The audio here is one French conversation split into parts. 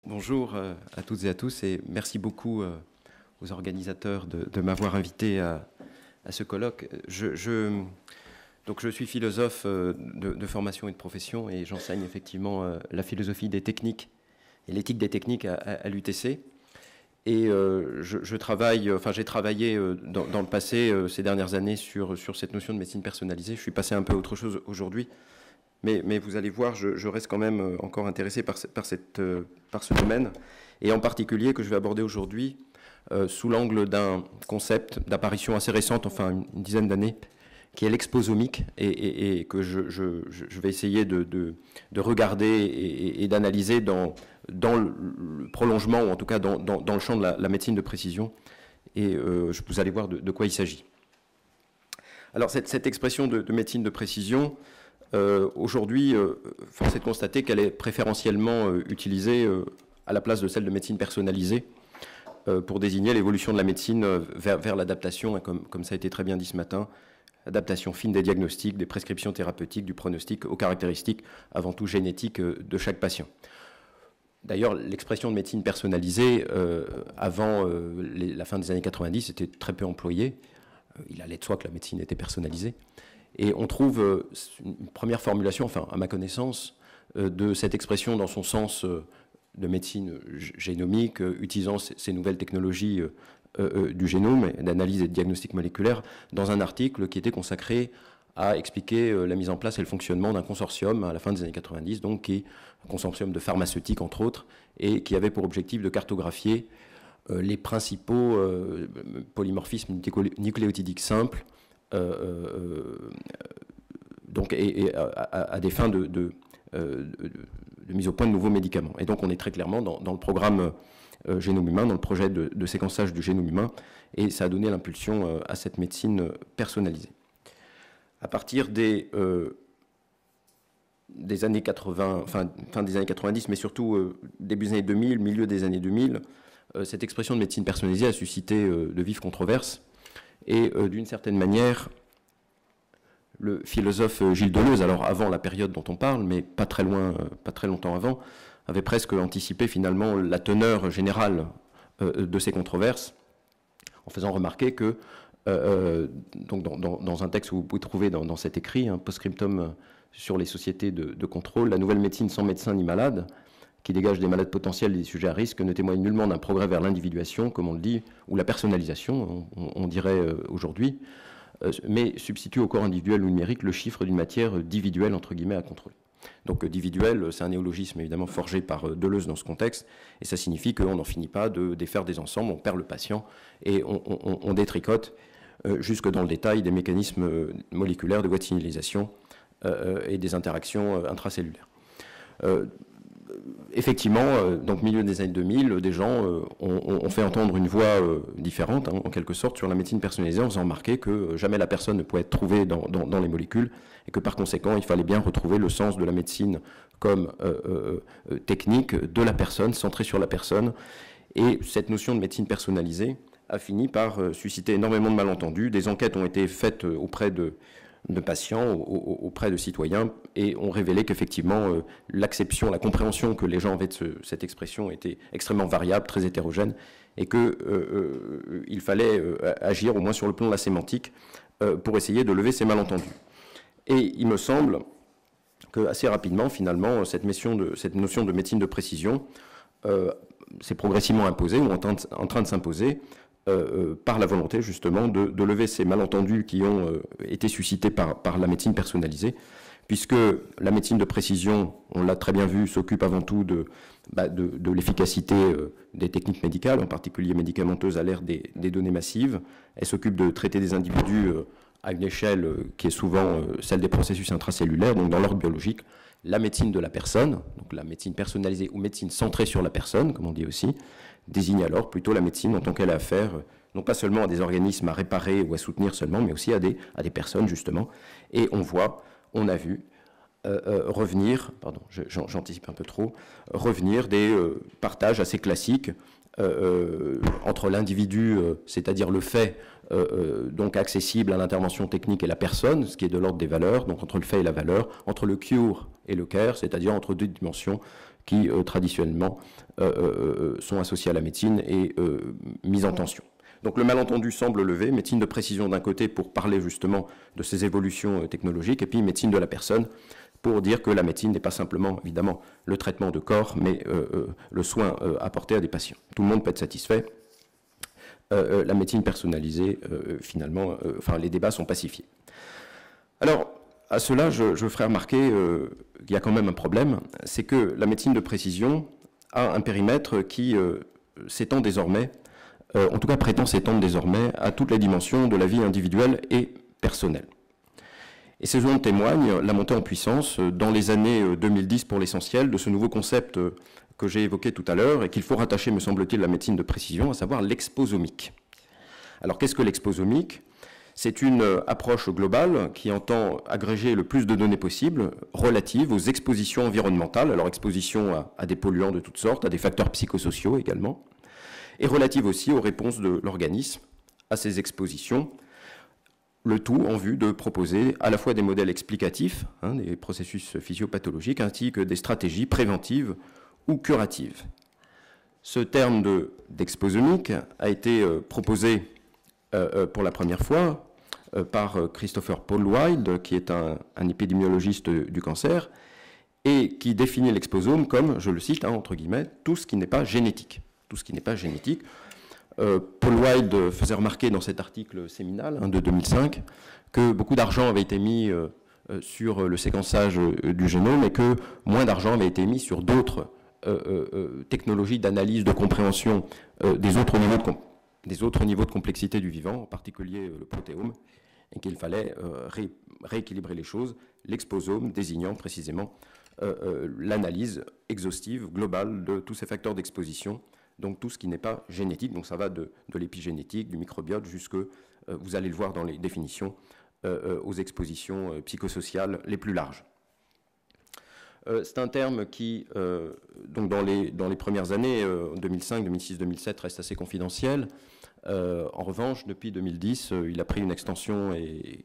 Bonjour à toutes et à tous et merci beaucoup aux organisateurs de m'avoir invité à ce colloque. Donc je suis philosophe de formation et de profession et j'enseigne effectivement la philosophie des techniques et l'éthique des techniques à l'UTC. Et j'ai travaillé dans le passé, ces dernières années, sur cette notion de médecine personnalisée. Je suis passé un peu à autre chose aujourd'hui. Mais vous allez voir, je reste quand même encore intéressé par ce domaine, et en particulier que je vais aborder aujourd'hui sous l'angle d'un concept d'apparition assez récente, enfin une dizaine d'années, qui est l'exposomique, et que je vais essayer de regarder et d'analyser dans le prolongement, ou en tout cas dans le champ de la médecine de précision, et vous allez voir de quoi il s'agit. Alors cette expression de médecine de précision, aujourd'hui, force est de constater qu'elle est préférentiellement utilisée à la place de celle de médecine personnalisée pour désigner l'évolution de la médecine vers l'adaptation, comme ça a été très bien dit ce matin, l'adaptation fine des diagnostics, des prescriptions thérapeutiques, du pronostic aux caractéristiques avant tout génétiques de chaque patient. D'ailleurs, l'expression de médecine personnalisée, avant la fin des années 90, était très peu employée. Il allait de soi que la médecine était personnalisée. Et on trouve une première formulation, enfin à ma connaissance, de cette expression dans son sens de médecine génomique, utilisant ces nouvelles technologies du génome, d'analyse et de diagnostic moléculaire, dans un article qui était consacré à expliquer la mise en place et le fonctionnement d'un consortium à la fin des années 90, donc qui est un consortium de pharmaceutiques entre autres, et qui avait pour objectif de cartographier les principaux polymorphismes nucléotidiques simples, donc à des fins de mise au point de nouveaux médicaments. Et donc on est très clairement dans le programme génome humain, dans le projet de séquençage du génome humain, et ça a donné l'impulsion à cette médecine personnalisée. À partir des années 80, fin des années 90, mais surtout début des années 2000, milieu des années 2000, cette expression de médecine personnalisée a suscité de vives controverses. Et d'une certaine manière, le philosophe Gilles Deleuze, alors avant la période dont on parle, mais pas très longtemps avant, avait presque anticipé finalement la teneur générale de ces controverses, en faisant remarquer que, donc dans un texte que vous pouvez trouver dans cet écrit, un post-scriptum sur les sociétés de contrôle, la nouvelle médecine sans médecin ni malade, qui dégage des malades potentiels et des sujets à risque, ne témoigne nullement d'un progrès vers l'individuation, comme on le dit, ou la personnalisation, on dirait aujourd'hui, mais substitue au corps individuel ou numérique le chiffre d'une matière individuelle, entre guillemets, à contrôler. Donc individuel, c'est un néologisme évidemment forgé par Deleuze dans ce contexte, et ça signifie qu'on n'en finit pas de défaire des ensembles, on perd le patient, et on détricote jusque dans le détail des mécanismes moléculaires de voie de signalisation et des interactions intracellulaires. Effectivement, donc milieu des années 2000, des gens ont fait entendre une voix différente, en quelque sorte, sur la médecine personnalisée, en faisant remarquer que jamais la personne ne pouvait être trouvée dans les molécules, et que par conséquent, il fallait bien retrouver le sens de la médecine comme technique de la personne, centrée sur la personne. Et cette notion de médecine personnalisée a fini par susciter énormément de malentendus. Des enquêtes ont été faites auprès de patients, auprès de citoyens, et ont révélé qu'effectivement l'acception, la compréhension que les gens avaient de cette expression était extrêmement variable, très hétérogène, et qu'il fallait agir au moins sur le plan de la sémantique pour essayer de lever ces malentendus. Et il me semble que assez rapidement, finalement, cette notion de médecine de précision s'est progressivement imposée, ou en train de s'imposer, par la volonté justement de lever ces malentendus qui ont été suscités par la médecine personnalisée, puisque la médecine de précision, on l'a très bien vu, s'occupe avant tout de l'efficacité des techniques médicales, en particulier médicamenteuses à l'ère des données massives. Elle s'occupe de traiter des individus à une échelle qui est souvent celle des processus intracellulaires, donc dans l'ordre biologique. La médecine de la personne, donc la médecine personnalisée ou médecine centrée sur la personne, comme on dit aussi, désigne alors plutôt la médecine en tant qu'elle a affaire, non pas seulement à des organismes à réparer ou à soutenir seulement, mais aussi à des personnes, justement. Et on a vu revenir, pardon, j'anticipe un peu trop, revenir des partages assez classiques entre l'individu, c'est-à-dire le fait donc accessible à l'intervention technique et la personne, ce qui est de l'ordre des valeurs, donc entre le fait et la valeur, entre le cure et le care, c'est-à-dire entre deux dimensions qui traditionnellement sont associées à la médecine et mises en tension. Donc le malentendu semble levé, médecine de précision d'un côté pour parler justement de ces évolutions technologiques, et puis médecine de la personne pour dire que la médecine n'est pas simplement, évidemment, le traitement de corps, mais le soin apporté à des patients. Tout le monde peut être satisfait. La médecine personnalisée, finalement, les débats sont pacifiés. Alors, à cela, je ferai remarquer qu'il y a quand même un problème, c'est que la médecine de précision a un périmètre qui s'étend désormais, en tout cas prétend s'étendre désormais à toutes les dimensions de la vie individuelle et personnelle. Et ces zones témoignent la montée en puissance dans les années 2010 pour l'essentiel de ce nouveau concept que j'ai évoqué tout à l'heure et qu'il faut rattacher, me semble-t-il, à la médecine de précision, à savoir l'exposomique. Alors qu'est-ce que l'exposomique? C'est une approche globale qui entend agréger le plus de données possibles relatives aux expositions environnementales, alors exposition à des polluants de toutes sortes, à des facteurs psychosociaux également, et relative aussi aux réponses de l'organisme à ces expositions, le tout en vue de proposer à la fois des modèles explicatifs, des processus physiopathologiques, ainsi que des stratégies préventives ou curatives. Ce terme d'exposomique a été proposé pour la première fois par Christopher Paul Wild, qui est un épidémiologiste du cancer, et qui définit l'exposome comme, je le cite, entre guillemets, tout ce qui n'est pas génétique. Tout ce qui n'est pas génétique. Paul Wild faisait remarquer dans cet article séminal de 2005 que beaucoup d'argent avait été mis sur le séquençage du génome et que moins d'argent avait été mis sur d'autres technologies d'analyse, de compréhension des autres niveaux de complexité du vivant, en particulier le protéome, et qu'il fallait rééquilibrer les choses, l'exposome désignant précisément l'analyse exhaustive, globale de tous ces facteurs d'exposition, donc tout ce qui n'est pas génétique, donc ça va de l'épigénétique, du microbiote, jusque, vous allez le voir dans les définitions, aux expositions psychosociales les plus larges. C'est un terme qui, donc dans les premières années, 2005, 2006, 2007, reste assez confidentiel. En revanche, depuis 2010, il a pris une extension et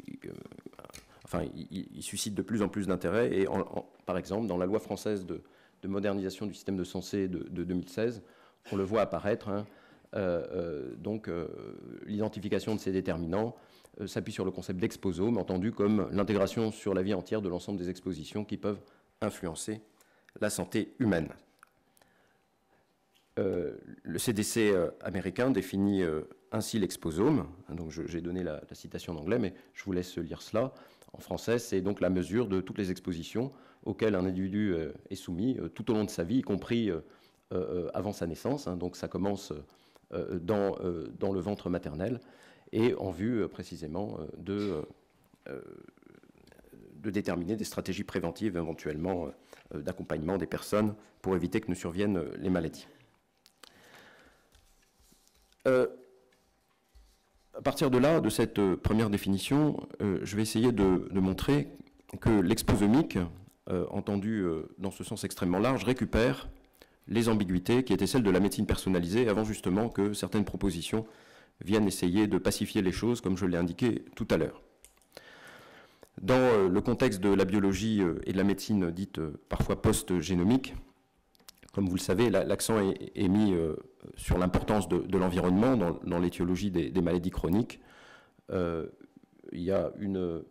il suscite de plus en plus d'intérêt. Et par exemple, dans la loi française de modernisation du système de santé de 2016, on le voit apparaître, l'identification de ces déterminants s'appuie sur le concept d'exposome, entendu comme l'intégration sur la vie entière de l'ensemble des expositions qui peuvent influencer la santé humaine. Le CDC américain définit ainsi l'exposome, donc j'ai donné la citation en anglais, mais je vous laisse lire cela. En français, c'est donc la mesure de toutes les expositions auxquelles un individu est soumis tout au long de sa vie, y compris avant sa naissance, donc ça commence dans le ventre maternel, et en vue précisément de déterminer des stratégies préventives éventuellement d'accompagnement des personnes pour éviter que ne surviennent les maladies. À partir de là, de cette première définition, je vais essayer de montrer que l'exposomique, entendu dans ce sens extrêmement large, récupère les ambiguïtés qui étaient celles de la médecine personnalisée avant justement que certaines propositions viennent essayer de pacifier les choses, comme je l'ai indiqué tout à l'heure. Dans le contexte de la biologie et de la médecine dite parfois post-génomique, comme vous le savez, l'accent est mis sur l'importance de l'environnement dans l'étiologie des maladies chroniques. Il y a une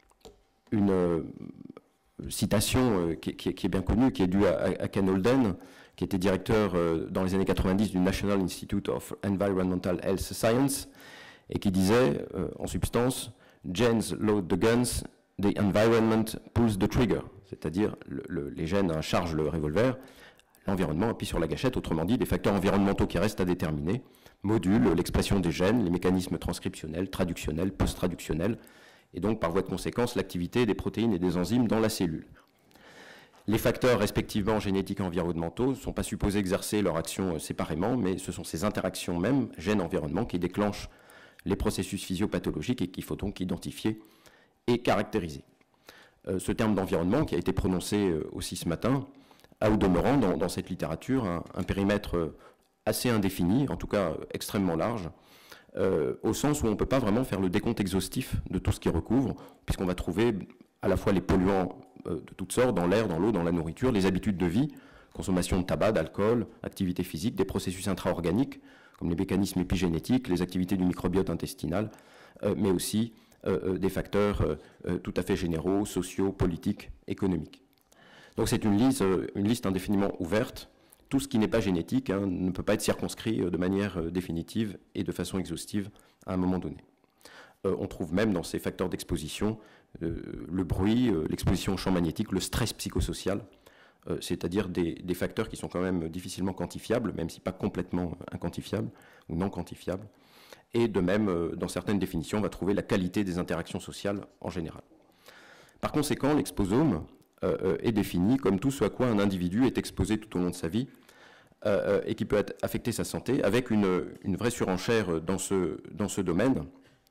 citation qui est bien connue, qui est due à Ken Holden, qui était directeur dans les années 90 du National Institute of Environmental Health Science, et qui disait, en substance, « Genes load the guns, the environment pulls the trigger », c'est-à-dire les gènes chargent le revolver, l'environnement appuie sur la gâchette, autrement dit, des facteurs environnementaux qui restent à déterminer, modulent l'expression des gènes, les mécanismes transcriptionnels, traductionnels, post-traductionnels, et donc par voie de conséquence l'activité des protéines et des enzymes dans la cellule. Les facteurs respectivement génétiques et environnementaux ne sont pas supposés exercer leur action séparément, mais ce sont ces interactions même, gènes-environnement, qui déclenchent les processus physiopathologiques et qu'il faut donc identifier et caractériser. Ce terme d'environnement, qui a été prononcé aussi ce matin, a au demeurant dans cette littérature un périmètre assez indéfini, en tout cas extrêmement large, au sens où on ne peut pas vraiment faire le décompte exhaustif de tout ce qui recouvre, puisqu'on va trouver à la fois les polluants de toutes sortes, dans l'air, dans l'eau, dans la nourriture, les habitudes de vie, consommation de tabac, d'alcool, activité physique, des processus intra-organiques, comme les mécanismes épigénétiques, les activités du microbiote intestinal, mais aussi des facteurs tout à fait généraux, sociaux, politiques, économiques. Donc c'est une liste indéfiniment ouverte. Tout ce qui n'est pas génétique ne peut pas être circonscrit de manière définitive et de façon exhaustive à un moment donné. On trouve même dans ces facteurs d'exposition le bruit, l'exposition au champ magnétique, le stress psychosocial, c'est-à-dire des facteurs qui sont quand même difficilement quantifiables, même si pas complètement inquantifiables ou non quantifiables. Et de même, dans certaines définitions, on va trouver la qualité des interactions sociales en général. Par conséquent, l'exposome est défini comme tout ce à quoi un individu est exposé tout au long de sa vie et qui peut affecter sa santé, avec une vraie surenchère dans ce domaine,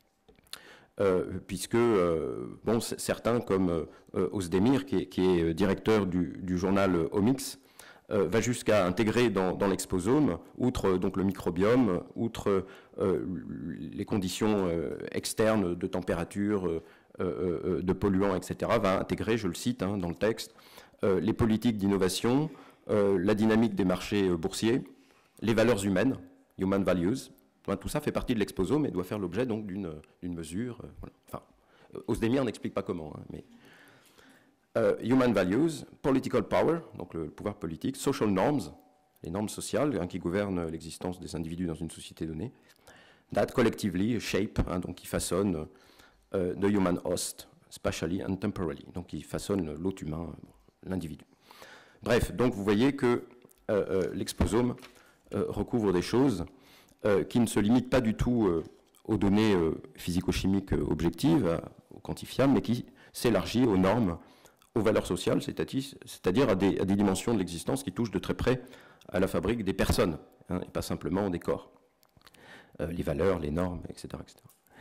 puisque bon, certains, comme Ozdemir, qui est directeur du journal Omics, va jusqu'à intégrer dans l'exposome, outre donc, le microbiome, outre les conditions externes de température, de polluants, etc., va intégrer, je le cite dans le texte, les politiques d'innovation, la dynamique des marchés boursiers, les valeurs humaines, human values. Tout ça fait partie de l'exposome et doit faire l'objet donc d'une mesure. Voilà. Enfin, Ozdemir n'explique pas comment, mais human values, political power, donc le pouvoir politique, social norms, les normes sociales qui gouvernent l'existence des individus dans une société donnée, that collectively shape, donc qui façonnent the human host, spatially and temporally, donc qui façonnent l'hôte humain, l'individu. Bref, donc vous voyez que l'exposome recouvre des choses qui ne se limitent pas du tout aux données physico-chimiques objectives, aux quantifiables, mais qui s'élargit aux normes, aux valeurs sociales, c'est-à-dire à des dimensions de l'existence qui touchent de très près à la fabrique des personnes, et pas simplement des corps. Les valeurs, les normes, etc. etc.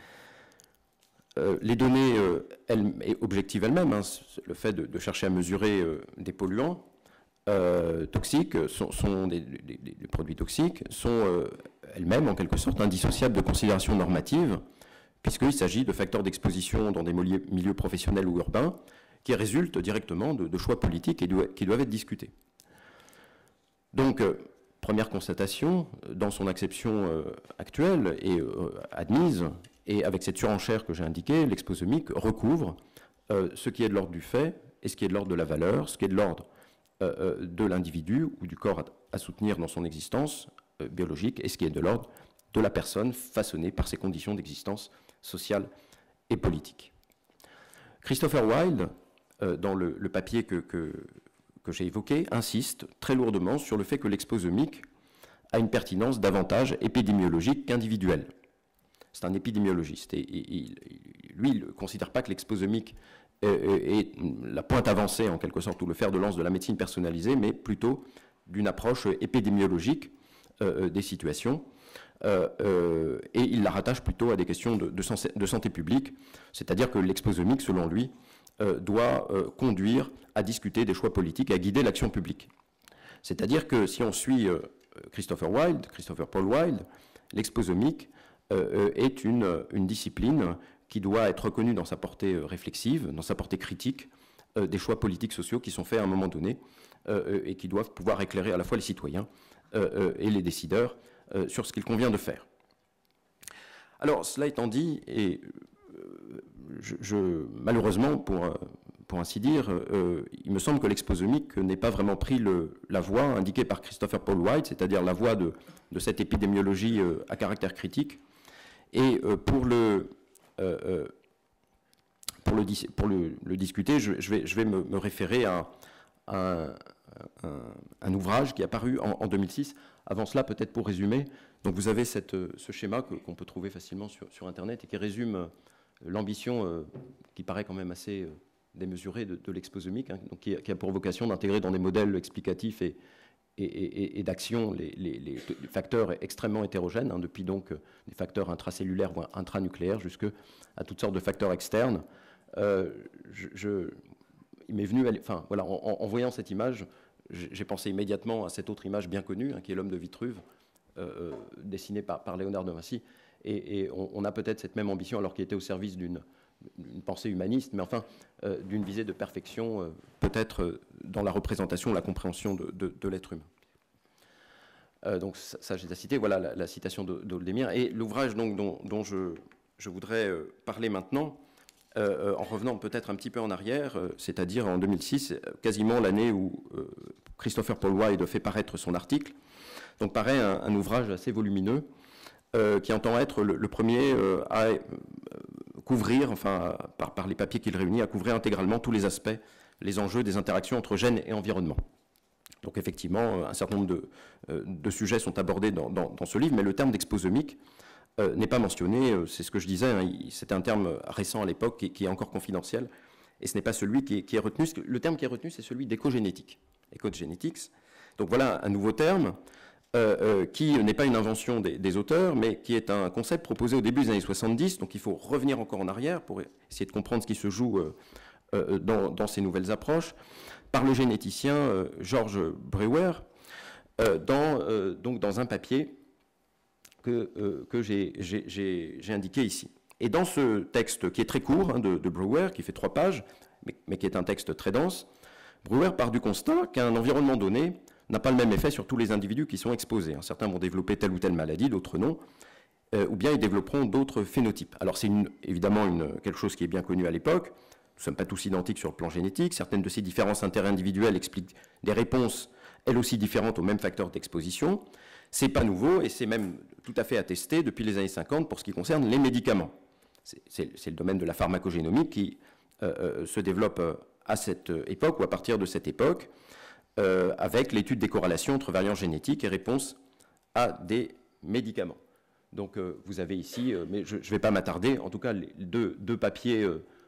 Les données objectives elles-mêmes, le fait de chercher à mesurer des polluants toxiques, sont des produits toxiques, sont elles-mêmes en quelque sorte indissociables de considérations normatives, puisqu'il s'agit de facteurs d'exposition dans des milieux professionnels ou urbains qui résultent directement de choix politiques et qui doivent être discutés. Donc, première constatation, dans son acception actuelle et admise, et avec cette surenchère que j'ai indiquée, l'exposomique recouvre ce qui est de l'ordre du fait et ce qui est de l'ordre de la valeur, ce qui est de l'ordre de l'individu ou du corps à soutenir dans son existence biologique et ce qui est de l'ordre de la personne façonnée par ses conditions d'existence sociale et politique. Christopher Wilde, dans le papier que j'ai évoqué, insiste très lourdement sur le fait que l'exposomique a une pertinence davantage épidémiologique qu'individuelle. C'est un épidémiologiste et lui, il ne considère pas que l'exposomique est la pointe avancée, en quelque sorte, ou le fer de lance de la médecine personnalisée, mais plutôt d'une approche épidémiologique des situations. Et il la rattache plutôt à des questions de santé publique, c'est-à-dire que l'exposomique, selon lui, doit conduire à discuter des choix politiques et à guider l'action publique. C'est-à-dire que si on suit Christopher Paul Wilde, l'exposomique est une discipline qui doit être reconnue dans sa portée réflexive, dans sa portée critique des choix politiques sociaux qui sont faits à un moment donné et qui doivent pouvoir éclairer à la fois les citoyens et les décideurs sur ce qu'il convient de faire. Alors, cela étant dit, et malheureusement, pour ainsi dire, il me semble que l'exposomique n'ait pas vraiment pris la voie indiquée par Christopher Paul Wilde, c'est-à-dire la voie de cette épidémiologie à caractère critique. Et pour le discuter, je vais me référer à un ouvrage qui est apparu en 2006. Avant cela, peut-être pour résumer, donc vous avez ce schéma qu'on peut trouver facilement sur Internet et qui résume l'ambition qui paraît quand même assez démesurée de l'exposomique, donc qui a pour vocation d'intégrer dans des modèles explicatifs et d'action les facteurs extrêmement hétérogènes, depuis donc des facteurs intracellulaires ou intranucléaires jusqu'à toutes sortes de facteurs externes. Il m'est venu, enfin voilà, en voyant cette image, j'ai pensé immédiatement à cette autre image bien connue, qui est l'homme de Vitruve, dessiné par Léonard de Vinci, et on a peut-être cette même ambition, alors qu'il était au service d'une une pensée humaniste, mais enfin d'une visée de perfection, peut-être dans la représentation, la compréhension de l'être humain. Donc ça j'ai déjà cité, voilà la citation d'Oldémir. Et l'ouvrage dont je voudrais parler maintenant, en revenant peut-être un petit peu en arrière, c'est-à-dire en 2006, quasiment l'année où Christopher Paul Wild fait paraître son article. Donc paraît un ouvrage assez volumineux qui entend être le premier à couvrir, enfin par les papiers qu'il réunit, à couvrir intégralement tous les aspects, les enjeux des interactions entre gènes et environnement. Donc effectivement, un certain nombre de sujets sont abordés dans ce livre, mais le terme d'exposomique n'est pas mentionné. C'est ce que je disais, hein, c'était un terme récent à l'époque qui est encore confidentiel, et ce n'est pas celui qui est retenu. Le terme qui est retenu, c'est celui d'écogénétique. Ecogenetics. Donc voilà un nouveau terme qui n'est pas une invention des auteurs, mais qui est un concept proposé au début des années 70. Donc il faut revenir encore en arrière pour essayer de comprendre ce qui se joue dans ces nouvelles approches, par le généticien George Brewer, dans un papier que j'ai indiqué ici. Et dans ce texte qui est très court, hein, de Brewer, qui fait 3 pages, mais qui est un texte très dense, Brewer part du constat qu'un environnement donné n'a pas le même effet sur tous les individus qui sont exposés. Certains vont développer telle ou telle maladie, d'autres non, ou bien ils développeront d'autres phénotypes. Alors c'est évidemment quelque chose qui est bien connu à l'époque. Nous ne sommes pas tous identiques sur le plan génétique. Certaines de ces différences interindividuelles expliquent des réponses, elles aussi différentes aux mêmes facteurs d'exposition. Ce n'est pas nouveau et c'est même tout à fait attesté depuis les années 50 pour ce qui concerne les médicaments. C'est le domaine de la pharmacogénomique qui se développe à cette époque ou à partir de cette époque, avec l'étude des corrélations entre variants génétiques et réponses à des médicaments. Donc vous avez ici, mais je ne vais pas m'attarder, en tout cas les deux papiers,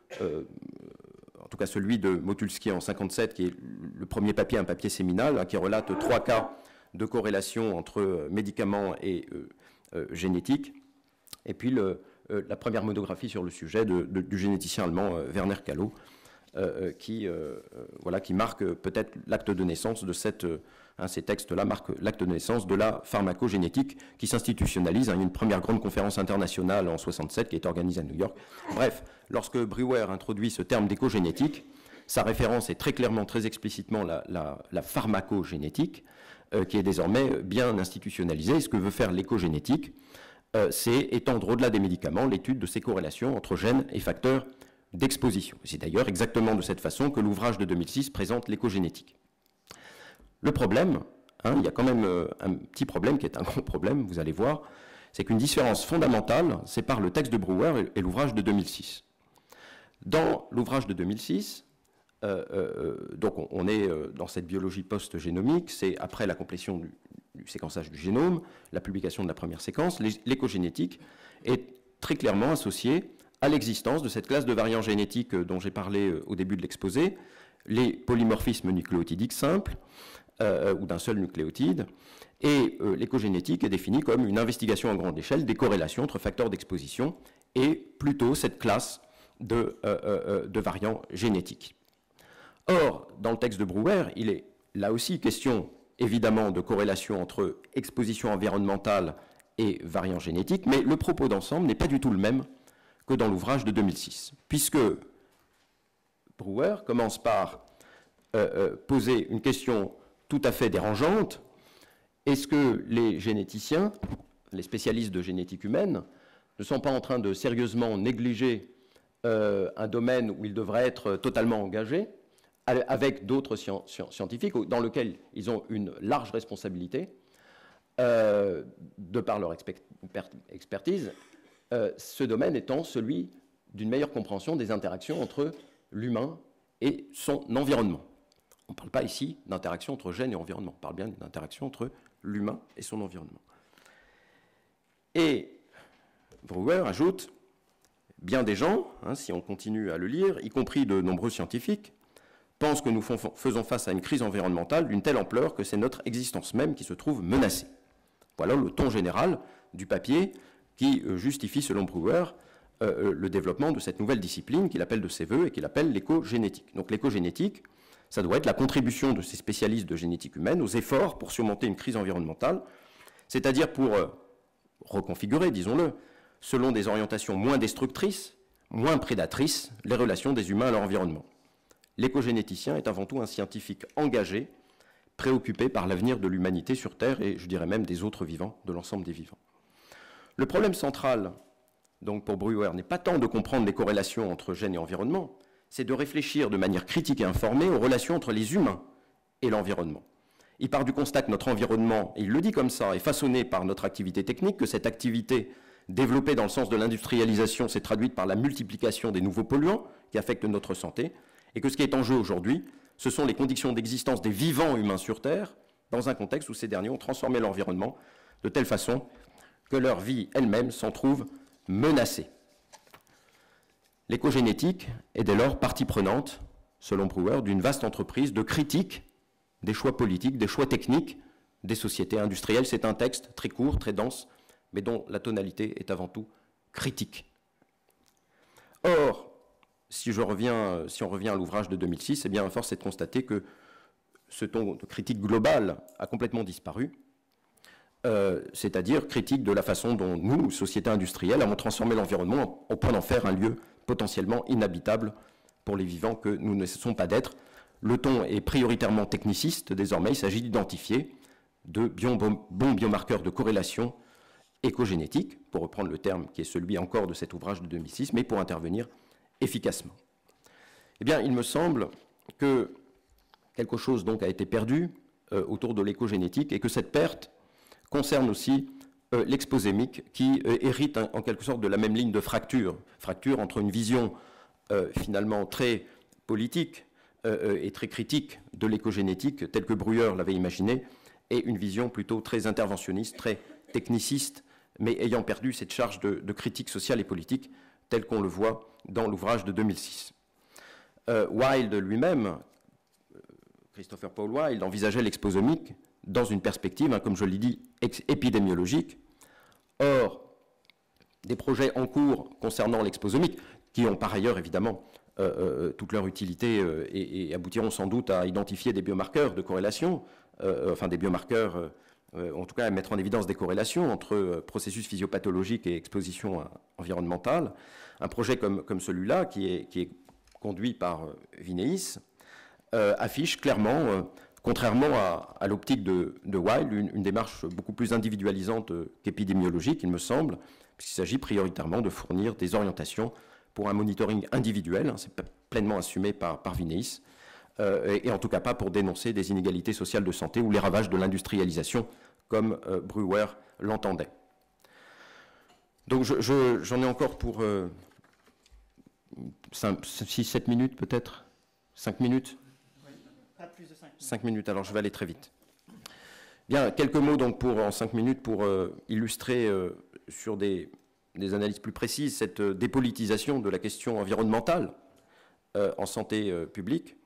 en tout cas celui de Motulski en 1957, qui est le premier papier, un papier séminal, hein, qui relate 3 cas de corrélation entre médicaments et génétique, et puis la première monographie sur le sujet du généticien allemand Werner Kallo, qui marque peut-être l'acte de naissance de ces textes-là marquent l'acte de naissance de la pharmacogénétique qui s'institutionnalise. Il y a une première grande conférence internationale en 1967 qui est organisée à New York. Bref, lorsque Brewer introduit ce terme d'écogénétique, sa référence est très clairement, très explicitement la pharmacogénétique, qui est désormais bien institutionnalisée. Ce que veut faire l'écogénétique, c'est étendre au-delà des médicaments l'étude de ces corrélations entre gènes et facteurs d'exposition. C'est d'ailleurs exactement de cette façon que l'ouvrage de 2006 présente l'écogénétique. Le problème, il y a quand même un petit problème qui est un gros problème, vous allez voir, c'est qu'une différence fondamentale sépare le texte de Brewer et l'ouvrage de 2006. Dans l'ouvrage de 2006, donc on est dans cette biologie post-génomique, c'est après la complétion du séquençage du génome, la publication de la première séquence, l'écogénétique est très clairement associée à l'existence de cette classe de variants génétiques dont j'ai parlé au début de l'exposé, les polymorphismes nucléotidiques simples, ou d'un seul nucléotide, et l'écogénétique est définie comme une investigation à grande échelle des corrélations entre facteurs d'exposition et plutôt cette classe de variants génétiques. Or, dans le texte de Brewer, il est là aussi question évidemment de corrélation entre exposition environnementale et variants génétiques, mais le propos d'ensemble n'est pas du tout le même que dans l'ouvrage de 2006, puisque Brewer commence par poser une question tout à fait dérangeante. Est-ce que les généticiens, les spécialistes de génétique humaine, ne sont pas en train de sérieusement négliger un domaine où ils devraient être totalement engagés, avec d'autres scientifiques, dans lequel ils ont une large responsabilité, de par leur expertise, ce domaine étant celui d'une meilleure compréhension des interactions entre l'humain et son environnement. On ne parle pas ici d'interaction entre gènes et environnement, on parle bien d'une interaction entre l'humain et son environnement. Et Brewer ajoute, bien des gens, si on continue à le lire, y compris de nombreux scientifiques, pensent que nous faisons face à une crise environnementale d'une telle ampleur que c'est notre existence même qui se trouve menacée. Voilà le ton général du papier qui justifie, selon Brewer, le développement de cette nouvelle discipline qu'il appelle de ses voeux et qu'il appelle l'écogénétique. Donc l'écogénétique, ça doit être la contribution de ces spécialistes de génétique humaine aux efforts pour surmonter une crise environnementale, c'est-à-dire pour reconfigurer, disons-le, selon des orientations moins destructrices, moins prédatrices les relations des humains à leur environnement. L'écogénéticien est avant tout un scientifique engagé, préoccupé par l'avenir de l'humanité sur Terre et je dirais même des autres vivants, de l'ensemble des vivants. Le problème central, donc pour Breuer, n'est pas tant de comprendre les corrélations entre gènes et environnement, c'est de réfléchir de manière critique et informée aux relations entre les humains et l'environnement. Il part du constat que notre environnement, et il le dit comme ça, est façonné par notre activité technique, que cette activité développée dans le sens de l'industrialisation s'est traduite par la multiplication des nouveaux polluants qui affectent notre santé, et que ce qui est en jeu aujourd'hui, ce sont les conditions d'existence des vivants humains sur Terre, dans un contexte où ces derniers ont transformé l'environnement de telle façon que leur vie elle-même s'en trouve menacée. L'écogénétique est dès lors partie prenante, selon Breuer, d'une vaste entreprise de critique des choix politiques, des choix techniques des sociétés industrielles. C'est un texte très court, très dense, mais dont la tonalité est avant tout critique. Or, si on revient à l'ouvrage de 2006, eh bien, force est de constater que ce ton de critique globale a complètement disparu, c'est-à-dire critique de la façon dont nous, sociétés industrielles, avons transformé l'environnement au point d'en faire un lieu potentiellement inhabitable pour les vivants que nous ne cessons pas d'être. Le ton est prioritairement techniciste désormais, il s'agit d'identifier de bons biomarqueurs de corrélation écogénétique, pour reprendre le terme qui est celui encore de cet ouvrage de 2006, mais pour intervenir efficacement. Eh bien, il me semble que quelque chose donc a été perdu autour de l'écogénétique et que cette perte concerne aussi l'exposémique qui hérite en quelque sorte de la même ligne de fracture entre une vision finalement très politique et très critique de l'écogénétique telle que Breuer l'avait imaginé et une vision plutôt très interventionniste, très techniciste, mais ayant perdu cette charge de critique sociale et politique telle qu'on le voit dans l'ouvrage de 2006. Wilde lui-même, Christopher Paul Wilde, envisageait l'exposomique dans une perspective, comme je l'ai dit, épidémiologique. Or, des projets en cours concernant l'exposomique, qui ont par ailleurs évidemment toute leur utilité et aboutiront sans doute à identifier des biomarqueurs de corrélation, enfin des biomarqueurs, en tout cas à mettre en évidence des corrélations entre processus physiopathologiques et exposition environnementale. Un projet comme celui-là, qui est conduit par Vineis, affiche clairement, contrairement à l'optique de Wilde, une démarche beaucoup plus individualisante qu'épidémiologique, il me semble, puisqu'il s'agit prioritairement de fournir des orientations pour un monitoring individuel, c'est pleinement assumé par Vineis, et en tout cas pas pour dénoncer des inégalités sociales de santé ou les ravages de l'industrialisation, comme Breuer l'entendait. Donc j'en ai encore pour 6-7 minutes peut-être, 5 minutes. Pas plus de 5 minutes. 5 minutes, alors je vais aller très vite. Bien, quelques mots donc en 5 minutes pour illustrer sur des analyses plus précises cette dépolitisation de la question environnementale en santé publique.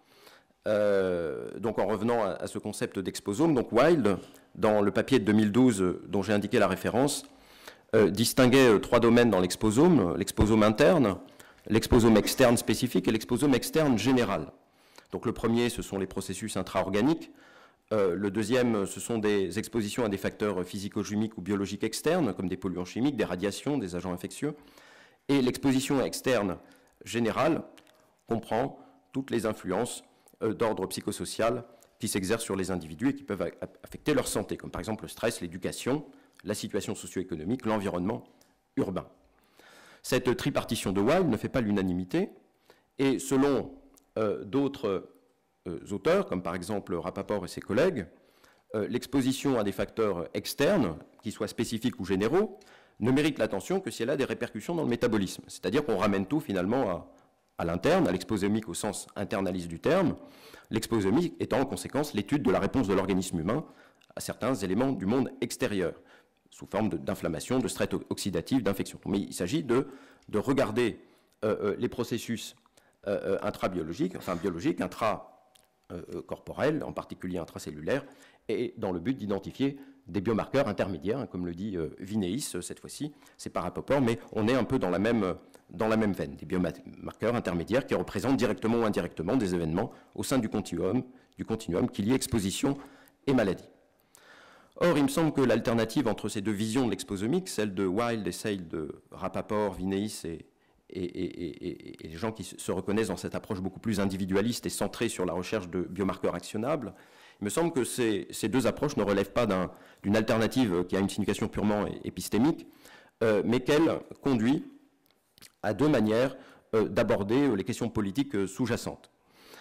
Donc en revenant à ce concept d'exposome, donc Wilde, dans le papier de 2012 dont j'ai indiqué la référence, distinguait 3 domaines dans l'exposome interne, l'exposome externe spécifique et l'exposome externe général. Donc le premier, ce sont les processus intra-organiques. Le deuxième, ce sont des expositions à des facteurs physico-chimiques ou biologiques externes, comme des polluants chimiques, des radiations, des agents infectieux. Et l'exposition externe générale comprend toutes les influences d'ordre psychosocial qui s'exercent sur les individus et qui peuvent affecter leur santé, comme par exemple le stress, l'éducation, la situation socio-économique, l'environnement urbain. Cette tripartition de Wilde ne fait pas l'unanimité, et selon d'autres auteurs, comme par exemple Rapaport et ses collègues, l'exposition à des facteurs externes, qu'ils soient spécifiques ou généraux, ne mérite l'attention que si elle a des répercussions dans le métabolisme. C'est-à-dire qu'on ramène tout finalement à l'interne, à l'exposomique au sens internaliste du terme, l'exposomique étant en conséquence l'étude de la réponse de l'organisme humain à certains éléments du monde extérieur, sous forme d'inflammation, de stress oxydatif, d'infection. Mais il s'agit de regarder les processus intrabiologiques, enfin biologiques, intracorporels, en particulier intracellulaires, et dans le but d'identifier des biomarqueurs intermédiaires, comme le dit Vineis cette fois-ci, c'est pas Rapaport, mais on est un peu dans la même veine, des biomarqueurs intermédiaires qui représentent directement ou indirectement des événements au sein du continuum qui lie exposition et maladie. Or, il me semble que l'alternative entre ces deux visions de l'exposomique, celle de Wilde et celle de Rapaport, Vineis et les gens qui se reconnaissent dans cette approche beaucoup plus individualiste et centrée sur la recherche de biomarqueurs actionnables. Il me semble que ces deux approches ne relèvent pas d'une alternative qui a une signification purement épistémique, mais qu'elle conduit à deux manières d'aborder les questions politiques sous-jacentes.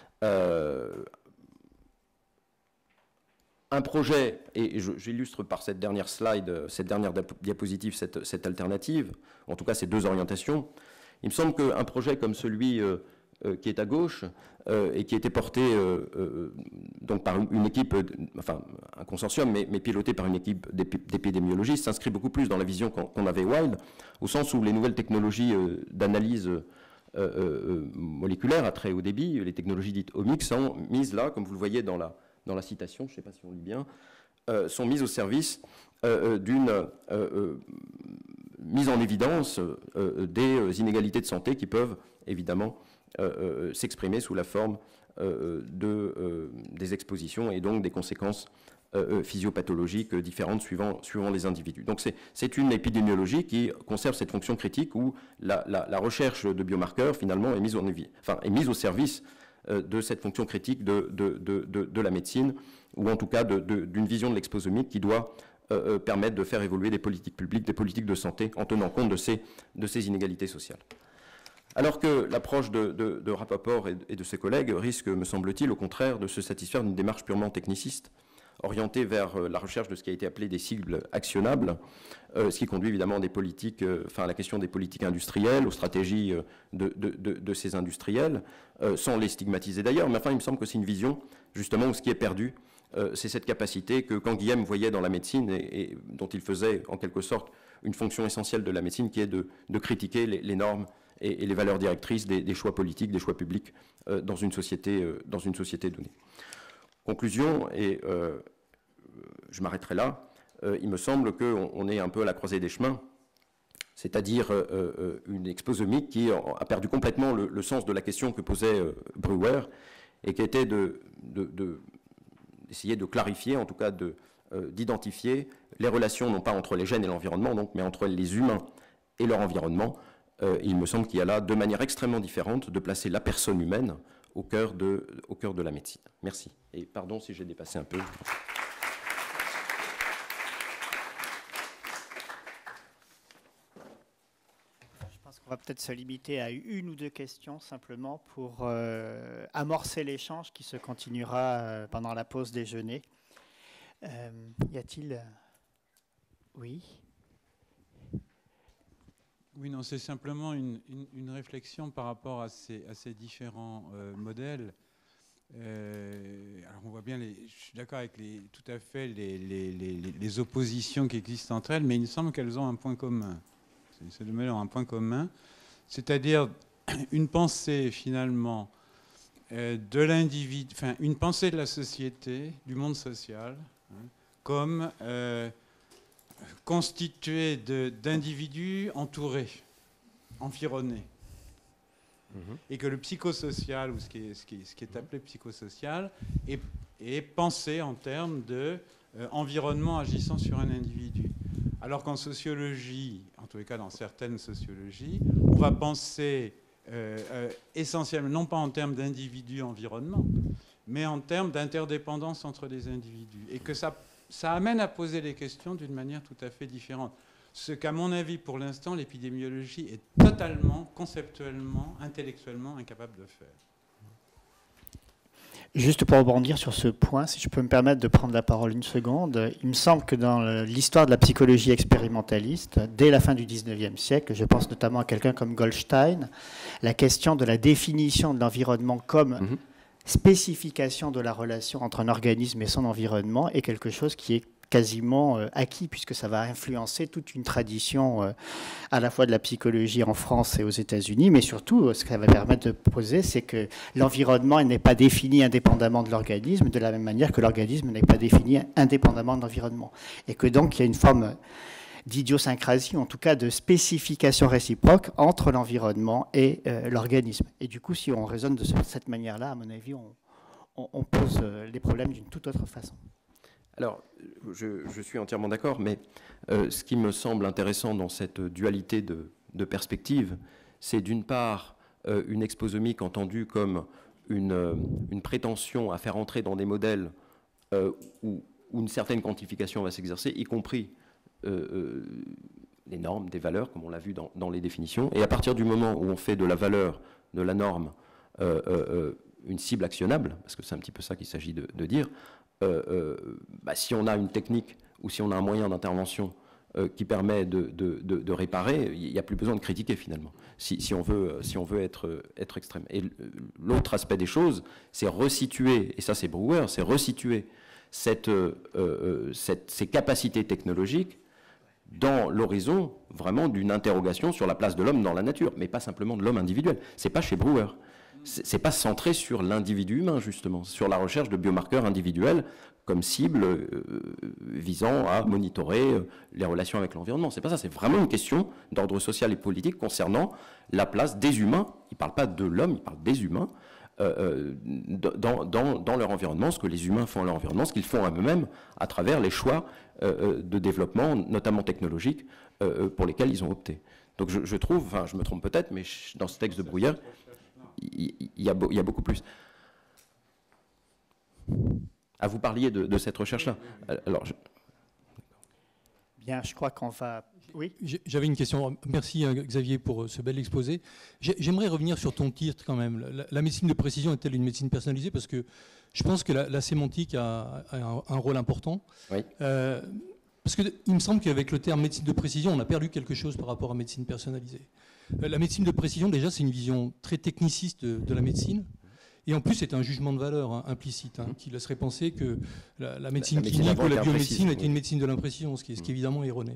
Un projet, et j'illustre par cette dernière slide, cette dernière diapositive, cette alternative, en tout cas ces deux orientations. Il me semble qu'un projet comme celui qui est à gauche et qui a été porté donc par une équipe, enfin un consortium, mais piloté par une équipe d'épidémiologistes, s'inscrit beaucoup plus dans la vision qu'on avait Wild, au sens où les nouvelles technologies d'analyse moléculaire à très haut débit, les technologies dites omics, sont mises là, comme vous le voyez dans la citation, je ne sais pas si on lit bien, sont mises au service d'une mise en évidence des inégalités de santé qui peuvent évidemment s'exprimer sous la forme des expositions et donc des conséquences physiopathologiques différentes suivant les individus. Donc c'est une épidémiologie qui conserve cette fonction critique où la recherche de biomarqueurs finalement est mise au service de cette fonction critique de la médecine, ou en tout cas d'une vision de l'exposomique qui doit permettre de faire évoluer des politiques publiques, des politiques de santé, en tenant compte de ces inégalités sociales. Alors que l'approche de Rapaport et de ses collègues risque, me semble-t-il, au contraire, de se satisfaire d'une démarche purement techniciste, orientée vers la recherche de ce qui a été appelé des cibles actionnables, ce qui conduit évidemment à la question des politiques industrielles, aux stratégies de ces industriels, sans les stigmatiser d'ailleurs, mais enfin il me semble que c'est une vision justement où ce qui est perdu, c'est cette capacité que Canguilhem voyait dans la médecine et dont il faisait en quelque sorte une fonction essentielle de la médecine, qui est de critiquer les normes et les valeurs directrices des choix politiques, des choix publics dans une société donnée. Conclusion, et je m'arrêterai là, il me semble qu'on est un peu à la croisée des chemins, c'est-à-dire une exposomique qui a perdu complètement le sens de la question que posait Breuer, et qui était d'essayer de clarifier, en tout cas d'identifier les relations, non pas entre les gènes et l'environnement, mais entre les humains et leur environnement. Il me semble qu'il y a là deux manières extrêmement différentes de placer la personne humaine au cœur de la médecine. Merci. Et pardon si j'ai dépassé un peu. Je pense qu'on va peut-être se limiter à une ou deux questions simplement pour amorcer l'échange qui se continuera pendant la pause déjeuner. Y a-t-il... Oui. Oui, non, c'est simplement une réflexion par rapport à ces différents modèles. Alors on voit bien, je suis d'accord avec tout à fait les oppositions qui existent entre elles, mais il me semble qu'elles ont un point commun. Ces deux modèles ont un point commun, c'est-à-dire une pensée finalement de l'individu, enfin une pensée de la société, du monde social, comme constitué d'individus entourés, environnés. Et que le psychosocial, ou ce qui est appelé psychosocial, est pensé en termes d'environnement agissant sur un individu. Alors qu'en sociologie, en tous les cas dans certaines sociologies, on va penser essentiellement, non pas en termes d'individu-environnement, mais en termes d'interdépendance entre les individus. Et que ça amène à poser les questions d'une manière tout à fait différente. Ce qu'à mon avis, pour l'instant, l'épidémiologie est totalement, conceptuellement, intellectuellement incapable de faire. Juste pour rebondir sur ce point, si je peux me permettre de prendre la parole une seconde, il me semble que dans l'histoire de la psychologie expérimentaliste, dès la fin du XIXe siècle, je pense notamment à quelqu'un comme Goldstein, la question de la définition de l'environnement comme spécification de la relation entre un organisme et son environnement est quelque chose qui est quasiment acquis, puisque ça va influencer toute une tradition à la fois de la psychologie en France et aux États-Unis, mais surtout, ce que ça va permettre de poser, c'est que l'environnement n'est pas défini indépendamment de l'organisme, de la même manière que l'organisme n'est pas défini indépendamment de l'environnement. Et que donc, il y a une forme d'idiosyncrasie, en tout cas de spécification réciproque entre l'environnement et l'organisme. Et du coup, si on raisonne de cette manière-là, à mon avis, on pose les problèmes d'une toute autre façon. Alors, je suis entièrement d'accord, mais ce qui me semble intéressant dans cette dualité de perspective, c'est d'une part une exposomique entendue comme une prétention à faire entrer dans des modèles où une certaine quantification va s'exercer, y compris les normes, des valeurs, comme on l'a vu dans les définitions. Et à partir du moment où on fait de la valeur, de la norme, une cible actionnable, parce que c'est un petit peu ça qu'il s'agit de dire, si on a une technique ou si on a un moyen d'intervention qui permet de réparer, il n'y a plus besoin de critiquer finalement, si on veut être extrême. Et l'autre aspect des choses, c'est resituer, et ça c'est Brouwer, c'est resituer ces capacités technologiques dans l'horizon vraiment d'une interrogation sur la place de l'homme dans la nature, mais pas simplement de l'homme individuel. C'est pas chez Brouwer. C'est pas centré sur l'individu humain, justement, sur la recherche de biomarqueurs individuels comme cible visant à monitorer les relations avec l'environnement. C'est pas ça, c'est vraiment une question d'ordre social et politique concernant la place des humains. Il ne parle pas de l'homme, il parle des humains dans leur environnement, ce que les humains font à leur environnement, ce qu'ils font à eux-mêmes à travers les choix de développement, notamment technologique, pour lesquels ils ont opté. Donc je trouve, enfin je me trompe peut-être, mais dans ce texte de Brouwer, il y a beaucoup plus. Ah, vous parliez de cette recherche-là. Alors, Bien, je crois qu'on va... Oui. J'avais une question. Merci Xavier pour ce bel exposé. J'aimerais revenir sur ton titre quand même. La médecine de précision est-elle une médecine personnalisée? Parce que je pense que la sémantique a un rôle important. Oui. Parce qu'il me semble qu'avec le terme médecine de précision, on a perdu quelque chose par rapport à médecine personnalisée. La médecine de précision, déjà, c'est une vision très techniciste de la médecine. Et en plus, c'est un jugement de valeur implicite qui laisserait penser que la médecine clinique ou la biomédecine était une médecine de l'imprécision, ce qui est évidemment erroné.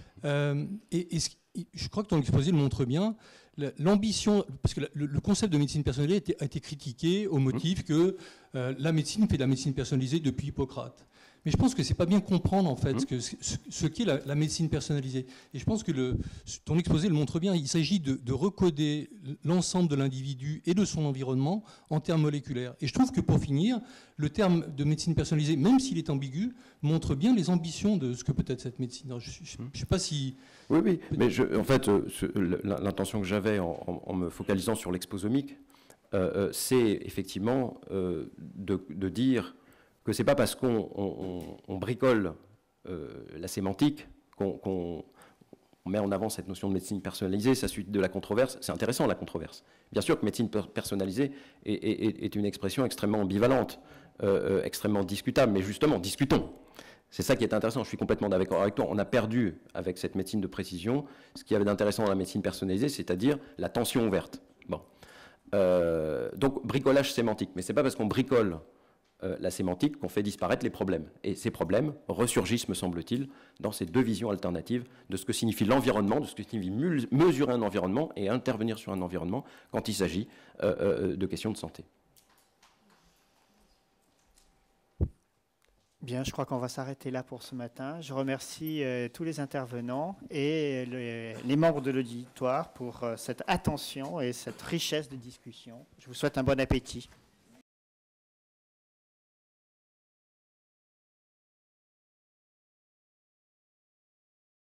Je crois que ton exposé le montre bien. L'ambition, parce que le concept de médecine personnalisée a été critiqué au motif que la médecine fait de la médecine personnalisée depuis Hippocrate. Mais je pense que c'est pas bien comprendre en fait ce qu'est la médecine personnalisée. Et je pense que ton exposé le montre bien. Il s'agit de recoder l'ensemble de l'individu et de son environnement en termes moléculaires. Et je trouve que pour finir, le terme de médecine personnalisée, même s'il est ambigu, montre bien les ambitions de ce que peut être cette médecine. Alors, je ne sais pas si... Oui, mais en fait, l'intention que j'avais en me focalisant sur l'exposomique, c'est effectivement de dire que c'est pas parce qu'on bricole la sémantique qu'on met en avant cette notion de médecine personnalisée, ça suit de la controverse. C'est intéressant la controverse. Bien sûr que médecine personnalisée est une expression extrêmement ambivalente, extrêmement discutable, mais justement, discutons. C'est ça qui est intéressant, je suis complètement d'accord avec toi. On a perdu avec cette médecine de précision ce qu'il y avait d'intéressant dans la médecine personnalisée, c'est-à-dire la tension ouverte. Bon. Donc bricolage sémantique, mais c'est pas parce qu'on bricole la sémantique qu'on fait disparaître les problèmes. Et ces problèmes ressurgissent, me semble-t-il, dans ces deux visions alternatives de ce que signifie l'environnement, de ce que signifie mesurer un environnement et intervenir sur un environnement quand il s'agit de questions de santé. Bien, je crois qu'on va s'arrêter là pour ce matin. Je remercie tous les intervenants et les membres de l'auditoire pour cette attention et cette richesse de discussion. Je vous souhaite un bon appétit.